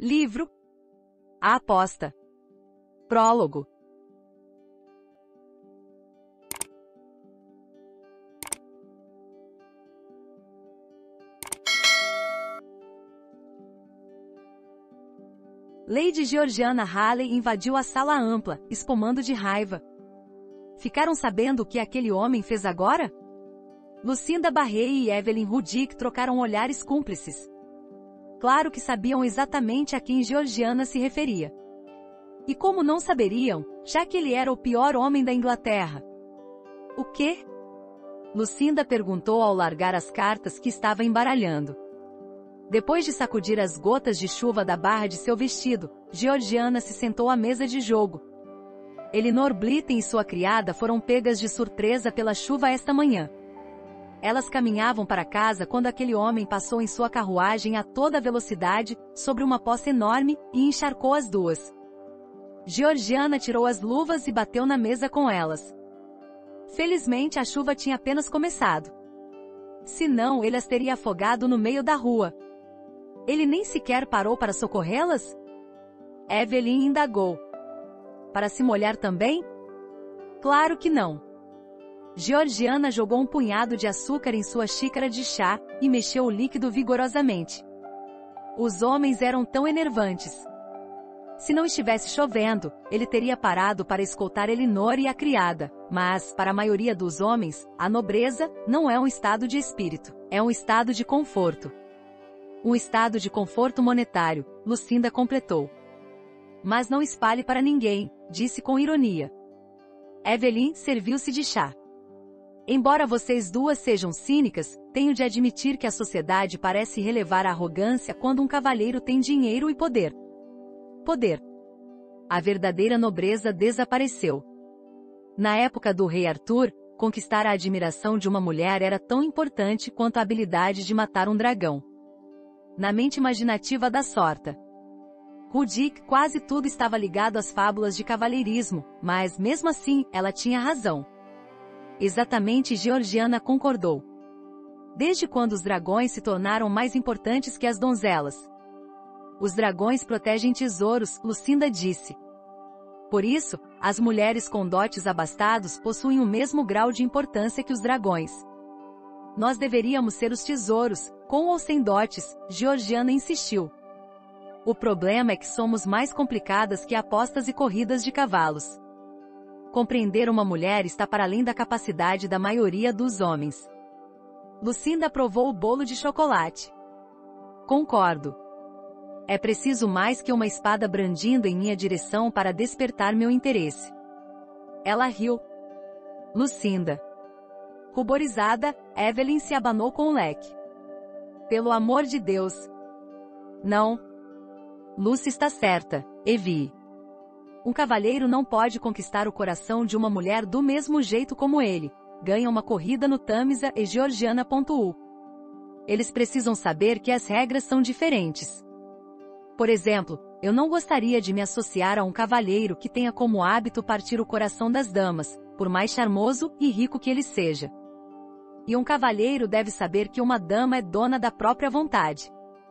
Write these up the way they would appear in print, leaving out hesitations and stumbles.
Livro. A aposta. Prólogo. Lady Georgiana Halley invadiu a sala ampla, espumando de raiva. Ficaram sabendo o que aquele homem fez agora? Lucinda Barrey e Evelyn Rudick trocaram olhares cúmplices. Claro que sabiam exatamente a quem Georgiana se referia. E como não saberiam, já que ele era o pior homem da Inglaterra? O quê? Lucinda perguntou ao largar as cartas que estava embaralhando. Depois de sacudir as gotas de chuva da barra de seu vestido, Georgiana se sentou à mesa de jogo. Elinor Blitten e sua criada foram pegas de surpresa pela chuva esta manhã. Elas caminhavam para casa quando aquele homem passou em sua carruagem a toda velocidade, sobre uma poça enorme, e encharcou as duas. Georgiana tirou as luvas e bateu na mesa com elas. Felizmente a chuva tinha apenas começado. Senão ele as teria afogado no meio da rua. Ele nem sequer parou para socorrê-las? Evelyn indagou. Para se molhar também? Claro que não. Georgiana jogou um punhado de açúcar em sua xícara de chá, e mexeu o líquido vigorosamente. Os homens eram tão enervantes. Se não estivesse chovendo, ele teria parado para escoltar Elinor e a criada, mas, para a maioria dos homens, a nobreza não é um estado de espírito, é um estado de conforto. Um estado de conforto monetário, Lucinda completou. Mas não espalhe para ninguém, disse com ironia. Evelyn serviu-se de chá. Embora vocês duas sejam cínicas, tenho de admitir que a sociedade parece relevar a arrogância quando um cavalheiro tem dinheiro e poder. Poder. A verdadeira nobreza desapareceu. Na época do rei Arthur, conquistar a admiração de uma mulher era tão importante quanto a habilidade de matar um dragão. Na mente imaginativa da Sorta. Rudick, quase tudo estava ligado às fábulas de cavalheirismo, mas, mesmo assim, ela tinha razão. Exatamente, Georgiana concordou. Desde quando os dragões se tornaram mais importantes que as donzelas? Os dragões protegem tesouros, Lucinda disse. Por isso, as mulheres com dotes abastados possuem o mesmo grau de importância que os dragões. Nós deveríamos ser os tesouros, com ou sem dotes, Georgiana insistiu. O problema é que somos mais complicadas que apostas e corridas de cavalos. Compreender uma mulher está para além da capacidade da maioria dos homens. Lucinda provou o bolo de chocolate. Concordo. É preciso mais que uma espada brandindo em minha direção para despertar meu interesse. Ela riu. Lucinda. Ruborizada, Evelyn se abanou com o leque. Pelo amor de Deus. Não. Lucy está certa, Evie. Um cavalheiro não pode conquistar o coração de uma mulher do mesmo jeito como ele. Ganha uma corrida no Tamisa e Georgiana pontuou. Eles precisam saber que as regras são diferentes. Por exemplo, eu não gostaria de me associar a um cavalheiro que tenha como hábito partir o coração das damas, por mais charmoso e rico que ele seja. E um cavalheiro deve saber que uma dama é dona da própria vontade.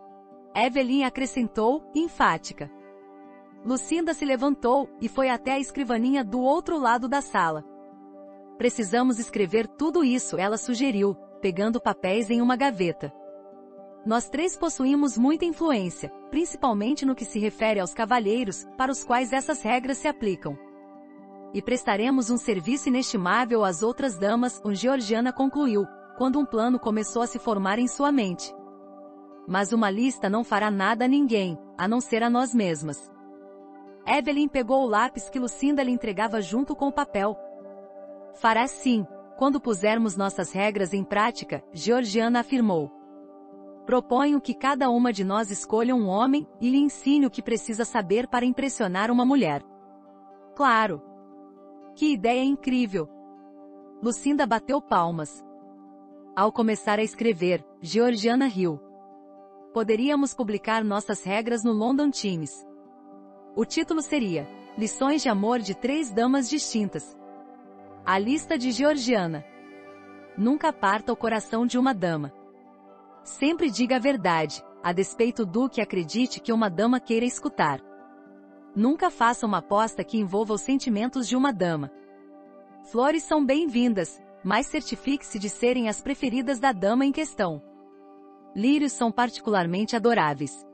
Evelyn acrescentou, enfática. Lucinda se levantou, e foi até a escrivaninha do outro lado da sala. Precisamos escrever tudo isso, ela sugeriu, pegando papéis em uma gaveta. Nós três possuímos muita influência, principalmente no que se refere aos cavalheiros, para os quais essas regras se aplicam. E prestaremos um serviço inestimável às outras damas, Georgiana concluiu, quando um plano começou a se formar em sua mente. Mas uma lista não fará nada a ninguém, a não ser a nós mesmas. Evelyn pegou o lápis que Lucinda lhe entregava junto com o papel. Fará sim, quando pusermos nossas regras em prática, Georgiana afirmou. Proponho que cada uma de nós escolha um homem e lhe ensine o que precisa saber para impressionar uma mulher. Claro. Que ideia incrível! Lucinda bateu palmas. Ao começar a escrever, Georgiana riu. Poderíamos publicar nossas regras no London Times. O título seria Lições de Amor de 3 Damas Distintas. A lista de Georgiana. Nunca parta o coração de uma dama. Sempre diga a verdade, a despeito do que acredite que uma dama queira escutar. Nunca faça uma aposta que envolva os sentimentos de uma dama. Flores são bem-vindas, mas certifique-se de serem as preferidas da dama em questão. Lírios são particularmente adoráveis.